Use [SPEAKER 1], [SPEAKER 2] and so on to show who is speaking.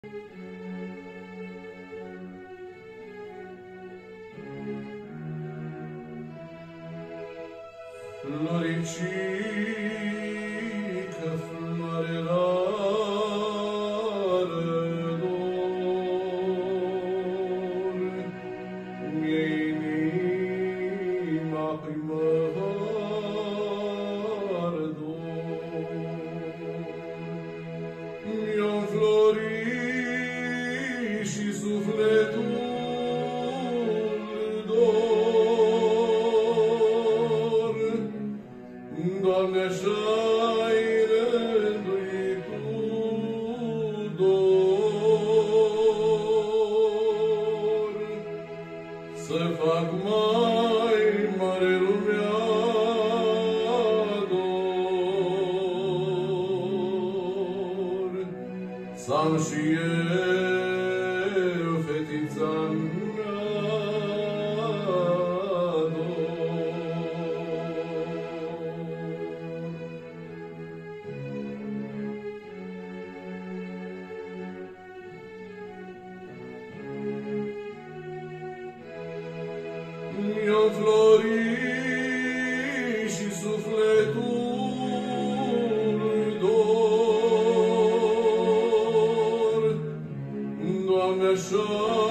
[SPEAKER 1] Floricică, floare rară dor, mi-e inima primăvară dor. Mi-o înflorit și sufletul dor, Doamne, așa-i rânduit Tu, dor, să fac mai mare lumea dor, să am și eu fetița mea Mi-o înflorit și sufletul dor, Doamne, așa